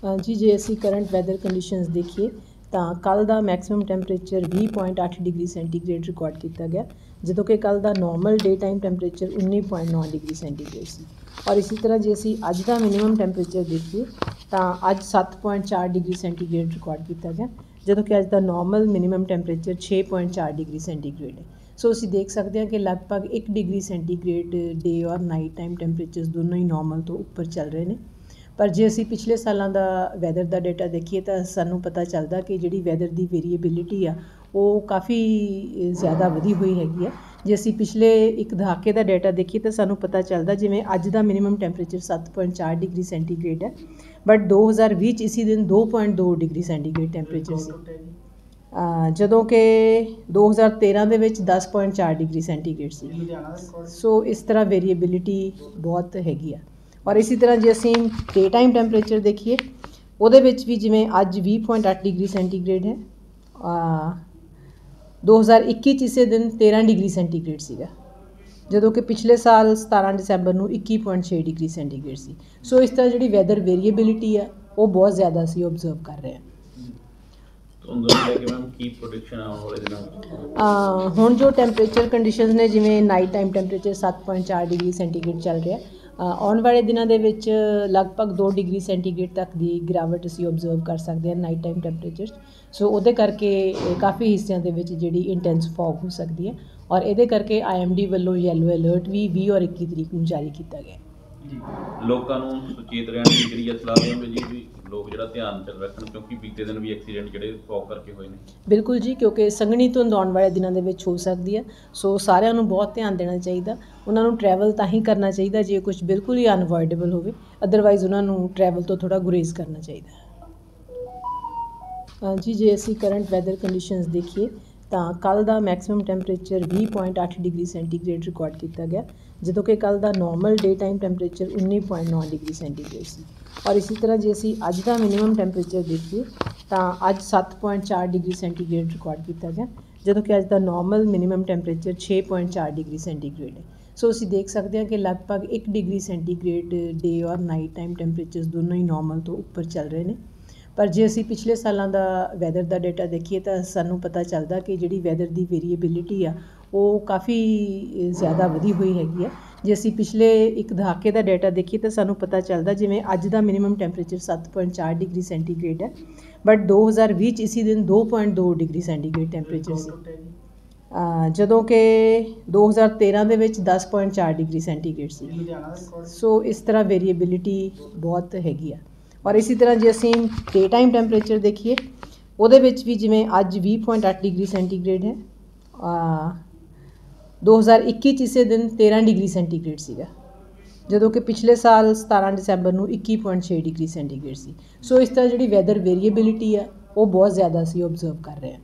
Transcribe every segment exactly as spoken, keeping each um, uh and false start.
ਅ, ਜੀ ਜੇ ਅਸੀਂ ਕਰੰਟ ਵੈਦਰ ਕੰਡੀਸ਼ਨਸ ਦੇਖੀਏ ਤਾਂ ਕੱਲ੍ਹ ਦਾ ਮੈਕਸਿਮਮ ਟੈਂਪਰੇਚਰ ਵੀਹ ਪੁਆਇੰਟ ਅੱਠ ਡਿਗਰੀ ਸੈਂਟੀਗ੍ਰੇਡ ਰਿਕਾਰਡ ਕੀਤਾ ਗਿਆ, ਜਦੋਂ ਕਿ ਕੱਲ੍ਹ ਦਾ ਨੋਰਮਲ ਡੇ ਟਾਈਮ ਟੈਂਪਰੇਚਰ ਉੱਨੀ ਪੁਆਇੰਟ ਨੌ ਡਿਗਰੀ ਸੈਂਟੀਗ੍ਰੇਡ ਸੀ। ਔਰ ਇਸੇ ਤਰ੍ਹਾਂ ਜੇ ਅਸੀਂ ਅੱਜ ਦਾ ਮਿਨੀਮਮ ਟੈਂਪਰੇਚਰ ਦੇਖੀਏ ਤਾਂ ਅੱਜ ਸੱਤ ਪੁਆਇੰਟ ਚਾਰ ਡਿਗਰੀ ਸੈਂਟੀਗ੍ਰੇਡ ਰਿਕਾਰਡ ਕੀਤਾ ਗਿਆ, ਜਦੋਂ ਕਿ ਅੱਜ ਦਾ ਨੋਰਮਲ ਮਿਨੀਮਮ ਟੈਂਪਰੇਚਰ ਛੇ ਪੁਆਇੰਟ ਚਾਰ ਡਿਗਰੀ ਸੈਂਟੀਗ੍ਰੇਡ ਹੈ। ਸੋ ਅਸੀਂ ਦੇਖ ਸਕਦੇ ਹਾਂ ਕਿ ਲਗਭਗ ਇੱਕ ਡਿਗਰੀ ਸੈਂਟੀਗ੍ਰੇਡ ਡੇ ਔਰ ਨਾਈਟ ਟਾਈਮ ਟੈਂਪਰੇਚਰਸ ਦੋਨੋਂ ਹੀ ਨੋਰਮਲ ਤੋਂ ਉੱਪਰ ਚੱਲ ਰਹੇ ਨੇ। ਪਰ ਜੇ ਅਸੀਂ ਪਿਛਲੇ ਸਾਲਾਂ ਦਾ ਵੈਦਰ ਦਾ ਡੇਟਾ ਦੇਖੀਏ ਤਾਂ ਸਾਨੂੰ ਪਤਾ ਚੱਲਦਾ ਕਿ ਜਿਹੜੀ ਵੈਦਰ ਦੀ ਵੇਰੀਏਬਿਲਿਟੀ ਆ ਉਹ ਕਾਫੀ ਜ਼ਿਆਦਾ ਵਧੀ ਹੋਈ ਹੈਗੀ ਆ। ਜੇ ਅਸੀਂ ਪਿਛਲੇ ਇੱਕ ਦਹਾਕੇ ਦਾ ਡੇਟਾ ਦੇਖੀਏ ਤਾਂ ਸਾਨੂੰ ਪਤਾ ਚੱਲਦਾ ਜਿਵੇਂ ਅੱਜ ਦਾ ਮਿਨੀਮਮ ਟੈਂਪਰੇਚਰ ਸੱਤ ਪੁਆਇੰਟ ਚਾਰ ਡਿਗਰੀ ਸੈਂਟੀਗ੍ਰੇਡ ਹੈ, ਬਟ ਦੋ ਹਜ਼ਾਰ ਵੀਹ 'ਚ ਇਸੀ ਦਿਨ ਦੋ ਪੁਆਇੰਟ ਦੋ ਡਿਗਰੀ ਸੈਂਟੀਗ੍ਰੇਡ ਟੈਂਪਰੇਚਰ ਸੀ, ਜਦੋਂ ਕਿ ਦੋ ਹਜ਼ਾਰ ਤੇਰ੍ਹਾਂ ਦੇ ਵਿੱਚ ਦਸ ਪੁਆਇੰਟ ਚਾਰ ਡਿਗਰੀ ਸੈਂਟੀਗ੍ਰੇਡ ਸੀ। ਸੋ ਇਸ ਤਰ੍ਹਾਂ ਵੇਰੀਏਬਿਲਿਟੀ ਬਹੁਤ ਹੈਗੀ ਆ। ਔਰ ਇਸੇ ਤਰ੍ਹਾਂ ਜੇ ਅਸੀਂ ਡੇ ਟਾਈਮ ਟੈਂਪਰੇਚਰ ਦੇਖੀਏ ਉਹਦੇ ਵਿੱਚ ਵੀ ਜਿਵੇਂ ਅੱਜ ਵੀਹ ਪੁਆਇੰਟ ਅੱਠ ਡਿਗਰੀ ਸੈਂਟੀਗ੍ਰੇਡ ਹੈ, ਦੋ ਹਜ਼ਾਰ ਇੱਕੀ 'ਚ ਇਸੇ ਦਿਨ ਤੇਰ੍ਹਾਂ ਡਿਗਰੀ ਸੈਂਟੀਗ੍ਰੇਡ ਸੀਗਾ, ਜਦੋਂ ਕਿ ਪਿਛਲੇ ਸਾਲ ਸਤਾਰ੍ਹਾਂ ਦਸੰਬਰ ਨੂੰ ਇੱਕੀ ਪੁਆਇੰਟ ਛੇ ਡਿਗਰੀ ਸੈਂਟੀਗ੍ਰੇਡ ਸੀ। ਸੋ ਇਸ ਤਰ੍ਹਾਂ ਜਿਹੜੀ ਵੈਦਰ ਵੇਰੀਏਬਿਲਿਟੀ ਆ ਉਹ ਬਹੁਤ ਜ਼ਿਆਦਾ ਅਸੀਂ ਓਬਜ਼ਰਵ ਕਰ ਰਹੇ ਹਾਂ। ਹੁਣ ਜੋ ਟੈਂਪਰੇਚਰ ਕੰਡੀਸ਼ਨਸ ਨੇ ਜਿਵੇਂ ਨਾਈਟ ਟਾਈਮ ਟੈਂਪਰੇਚਰ ਸੱਤ ਪੁਆਇੰਟ ਚਾਰ ਡਿਗਰੀ ਸੈਂਟੀਗ੍ਰੇਡ ਚੱਲ ਰਿਹਾ, ਆਉਣ ਵਾਲੇ ਦਿਨਾਂ ਦੇ ਵਿੱਚ ਲਗਭਗ ਦੋ ਡਿਗਰੀ ਸੈਂਟੀਗ੍ਰੇਡ ਤੱਕ ਦੀ ਗਿਰਾਵਟ ਅਸੀਂ ਓਬਜ਼ਰਵ ਕਰ ਸਕਦੇ ਹਾਂ ਨਾਈਟ ਟਾਈਮ ਟੈਂਪਰੇਚਰ। ਸੋ ਉਹਦੇ ਕਰਕੇ ਕਾਫੀ ਹਿੱਸਿਆਂ ਦੇ ਵਿੱਚ ਜਿਹੜੀ ਇੰਟੈਂਸ ਫੌਗ ਹੋ ਸਕਦੀ ਹੈ, ਔਰ ਇਹਦੇ ਕਰਕੇ ਆਈ ਐਮ ਡੀ ਵੱਲੋਂ ਯੈਲੋ ਅਲਰਟ ਵੀ ਵੀਹ ਔਰ ਇੱਕੀ ਤਰੀਕ ਨੂੰ ਜਾਰੀ ਕੀਤਾ ਗਿਆ। ਲੋਕਾਂ ਨੂੰ ਸੁਚੇਤ ਰਹਿਣ ਦੀ ਜਿਹੜੀ ਸਲਾਹ ਦੇਵਾਂਗੇ ਜੀ ਵੀ ਲੋਕ ਜਿਹੜਾ ਧਿਆਨ ਚ ਰੱਖਣ, ਕਿਉਂਕਿ ਬੀਤੇ ਦਿਨ ਵੀ ਐਕਸੀਡੈਂਟ ਜਿਹੜੇ ਫੌਗ ਕਰਕੇ ਹੋਏ ਨੇ। ਬਿਲਕੁਲ ਜੀ, ਕਿਉਂਕਿ ਸੰਘਣੀ ਧੁੰਦ ਆਉਣ ਵਾਲੇ ਦਿਨਾਂ ਦੇ ਵਿੱਚ ਹੋ ਸਕਦੀ ਹੈ, ਸੋ ਸਾਰਿਆਂ ਨੂੰ ਬਹੁਤ ਧਿਆਨ ਦੇਣਾ ਚਾਹੀਦਾ। ਉਹਨਾਂ ਨੂੰ ਟਰੈਵਲ ਤਾਂ ਹੀ ਕਰਨਾ ਚਾਹੀਦਾ ਜੇ ਕੁਝ ਬਿਲਕੁਲ ਹੀ ਅਨਅਵੋਇਡੇਬਲ ਹੋਵੇ, ਅਦਰਵਾਈਜ਼ ਉਹਨਾਂ ਨੂੰ ਟਰੈਵਲ ਤੋਂ ਥੋੜ੍ਹਾ ਗੁਰੇਜ਼ ਕਰਨਾ ਚਾਹੀਦਾ। ਜੀ ਜੇ ਅਸੀਂ ਕਰੰਟ ਵੈਦਰ ਕੰਡੀਸ਼ਨਸ ਦੇਖੀਏ ਤਾਂ ਕੱਲ੍ਹ ਦਾ ਮੈਕਸਿਮਮ ਟੈਂਪਰੇਚਰ ਵੀਹ ਪੁਆਇੰਟ ਅੱਠ ਡਿਗਰੀ ਸੈਂਟੀਗ੍ਰੇਡ ਰਿਕਾਰਡ ਕੀਤਾ ਗਿਆ, ਜਦੋਂ ਕਿ ਕੱਲ੍ਹ ਦਾ ਨੋਰਮਲ ਡੇ ਟਾਈਮ ਟੈਂਪਰੇਚਰ ਉੱਨੀ ਪੁਆਇੰਟ ਨੌ ਡਿਗਰੀ ਸੈਂਟੀਗ੍ਰੇਡ ਸੀ। ਔਰ ਇਸੇ ਤਰ੍ਹਾਂ ਜੇ ਅਸੀਂ ਅੱਜ ਦਾ ਮਿਨੀਮਮ ਟੈਂਪਰੇਚਰ ਦੇਖੀਏ ਤਾਂ ਅੱਜ ਸੱਤ ਪੁਆਇੰਟ ਚਾਰ ਡਿਗਰੀ ਸੈਂਟੀਗ੍ਰੇਡ ਰਿਕਾਰਡ ਕੀਤਾ ਗਿਆ, ਜਦੋਂ ਕਿ ਅੱਜ ਦਾ ਨੋਰਮਲ ਮਿਨੀਮਮ ਟੈਂਪਰੇਚਰ ਛੇ ਪੁਆਇੰਟ ਚਾਰ ਡਿਗਰੀ ਸੈਂਟੀਗ੍ਰੇਡ ਹੈ। ਸੋ ਅਸੀਂ ਦੇਖ ਸਕਦੇ ਹਾਂ ਕਿ ਲਗਭਗ ਇੱਕ ਡਿਗਰੀ ਸੈਂਟੀਗ੍ਰੇਡ ਡੇ ਔਰ ਨਾਈਟ ਟਾਈਮ ਟੈਂਪਰੇਚਰਸ ਦੋਨੋਂ ਹੀ ਨੋਰਮਲ ਤੋਂ ਉੱਪਰ ਚੱਲ ਰਹੇ ਨੇ। ਪਰ ਜੇ ਅਸੀਂ ਪਿਛਲੇ ਸਾਲਾਂ ਦਾ ਵੈਦਰ ਦਾ ਡੇਟਾ ਦੇਖੀਏ ਤਾਂ ਸਾਨੂੰ ਪਤਾ ਚੱਲਦਾ ਕਿ ਜਿਹੜੀ ਵੈਦਰ ਦੀ ਵੇਰੀਏਬਿਲਿਟੀ ਆ ਉਹ ਕਾਫੀ ਜ਼ਿਆਦਾ ਵਧੀ ਹੋਈ ਹੈਗੀ ਆ। ਜੇ ਅਸੀਂ ਪਿਛਲੇ ਇੱਕ ਦਹਾਕੇ ਦਾ ਡੇਟਾ ਦੇਖੀਏ ਤਾਂ ਸਾਨੂੰ ਪਤਾ ਚੱਲਦਾ ਜਿਵੇਂ ਅੱਜ ਦਾ ਮਿਨੀਮਮ ਟੈਂਪਰੇਚਰ ਸੱਤ ਪੁਆਇੰਟ ਚਾਰ ਡਿਗਰੀ ਸੈਂਟੀਗ੍ਰੇਡ ਹੈ, ਬਟ ਦੋ ਹਜ਼ਾਰ ਵੀਹ 'ਚ ਇਸੀ ਦਿਨ ਦੋ ਪੁਆਇੰਟ ਦੋ ਡਿਗਰੀ ਸੈਂਟੀਗ੍ਰੇਡ ਟੈਂਪਰੇਚਰ ਸੀ, ਜਦੋਂ ਕਿ ਦੋ ਹਜ਼ਾਰ ਤੇਰ੍ਹਾਂ ਦੇ ਵਿੱਚ ਦਸ ਪੁਆਇੰਟ ਚਾਰ ਡਿਗਰੀ ਸੈਂਟੀਗ੍ਰੇਡ ਸੀ। ਸੋ ਇਸ ਤਰ੍ਹਾਂ ਵੇਰੀਏਬਿਲਿਟੀ ਬਹੁਤ ਹੈਗੀ ਆ। ਔਰ ਇਸੇ ਤਰ੍ਹਾਂ ਜੇ ਅਸੀਂ ਡੇ ਟਾਈਮ ਟੈਂਪਰੇਚਰ ਦੇਖੀਏ ਉਹਦੇ ਵਿੱਚ ਵੀ ਜਿਵੇਂ ਅੱਜ ਵੀਹ ਪੁਆਇੰਟ ਅੱਠ ਡਿਗਰੀ ਸੈਂਟੀਗ੍ਰੇਡ ਹੈ, ਦੋ ਹਜ਼ਾਰ ਇੱਕੀ 'ਚ ਇਸੇ ਦਿਨ ਤੇਰ੍ਹਾਂ ਡਿਗਰੀ ਸੈਂਟੀਗ੍ਰੇਡ ਸੀਗਾ, ਜਦੋਂ ਕਿ ਪਿਛਲੇ ਸਾਲ ਸਤਾਰ੍ਹਾਂ ਦਸੰਬਰ ਨੂੰ ਇੱਕੀ ਪੁਆਇੰਟ ਛੇ ਡਿਗਰੀ ਸੈਂਟੀਗ੍ਰੇਡ ਸੀ। ਸੋ ਇਸ ਤਰ੍ਹਾਂ ਜਿਹੜੀ ਵੈਦਰ ਵੇਰੀਏਬਿਲਿਟੀ ਆ ਉਹ ਬਹੁਤ ਜ਼ਿਆਦਾ ਅਸੀਂ ਓਬਜ਼ਰਵ ਕਰ ਰਹੇ ਹਾਂ।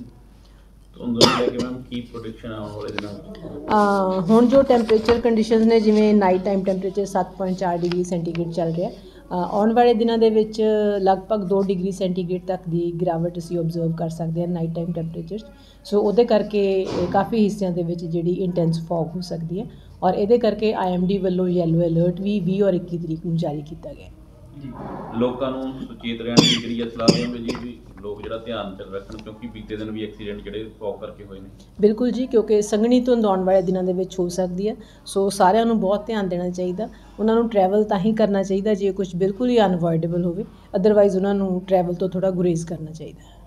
ਹੁਣ ਜੋ ਟੈਂਪਰੇਚਰ ਕੰਡੀਸ਼ਨਸ ਨੇ ਜਿਵੇਂ ਨਾਈਟ ਟਾਈਮ ਟੈਂਪਰੇਚਰ ਸੱਤ ਪੁਆਇੰਟ ਚਾਰ ਡਿਗਰੀ ਸੈਂਟੀਗ੍ਰੇਡ ਚੱਲ ਰਿਹਾ, ਆਉਣ ਵਾਲੇ ਦਿਨਾਂ ਦੇ ਵਿੱਚ ਲਗਭਗ ਦੋ ਡਿਗਰੀ ਸੈਂਟੀਗ੍ਰੇਡ ਤੱਕ ਦੀ ਗਿਰਾਵਟ ਅਸੀਂ ਓਬਜ਼ਰਵ ਕਰ ਸਕਦੇ ਹਾਂ ਨਾਈਟ ਟਾਈਮ ਟੈਂਪਰੇਚਰ। ਸੋ ਉਹਦੇ ਕਰਕੇ ਕਾਫੀ ਹਿੱਸਿਆਂ ਦੇ ਵਿੱਚ ਜਿਹੜੀ ਇੰਟੈਂਸ ਫੌਗ ਹੋ ਸਕਦੀ ਹੈ, ਔਰ ਇਹਦੇ ਕਰਕੇ ਆਈ ਐਮ ਡੀ ਵੱਲੋਂ ਯੈਲੋ ਅਲਰਟ ਵੀ ਵੀਹ ਔਰ ਇੱਕੀ ਤਰੀਕ ਨੂੰ ਜਾਰੀ ਕੀਤਾ ਗਿਆ। ਲੋਕਾਂ ਨੂੰ ਸੁਚੇਤ ਰਹਿਣ ਦੀ ਜਿਹੜੀ ਸਲਾਹ ਦੇਵਾਂਗੇ ਜੀ ਵੀ ਲੋਕ ਜਿਹੜਾ ਧਿਆਨ ਚ ਰੱਖਣ, ਕਿਉਂਕਿ ਬੀਤੇ ਦਿਨ ਵੀ ਐਕਸੀਡੈਂਟ ਜਿਹੜੇ ਫੌਗ ਕਰਕੇ ਹੋਏ ਨੇ। ਬਿਲਕੁਲ ਜੀ, ਕਿਉਂਕਿ ਸੰਘਣੀ ਧੁੰਦ ਆਉਣ ਵਾਲੇ ਦਿਨਾਂ ਦੇ ਵਿੱਚ ਹੋ ਸਕਦੀ ਹੈ, ਸੋ ਸਾਰਿਆਂ ਨੂੰ ਬਹੁਤ ਧਿਆਨ ਦੇਣਾ ਚਾਹੀਦਾ। ਉਹਨਾਂ ਨੂੰ ਟਰੈਵਲ ਤਾਂ ਹੀ ਕਰਨਾ ਚਾਹੀਦਾ ਜੇ ਕੁਝ ਬਿਲਕੁਲ ਹੀ ਅਨਅਵੋਇਡੇਬਲ ਹੋਵੇ, ਅਦਰਵਾਈਜ਼ ਉਹਨਾਂ ਨੂੰ ਟਰੈਵਲ ਤੋਂ ਥੋੜ੍ਹਾ ਗੁਰੇਜ਼ ਕਰਨਾ ਚਾਹੀਦਾ।